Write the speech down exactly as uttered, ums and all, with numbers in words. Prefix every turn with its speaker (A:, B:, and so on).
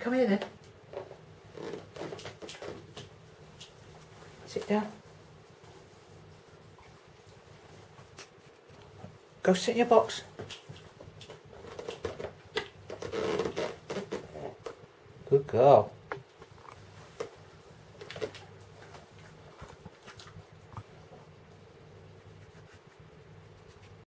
A: come here then. Sit down. Go sit in your box. Good girl.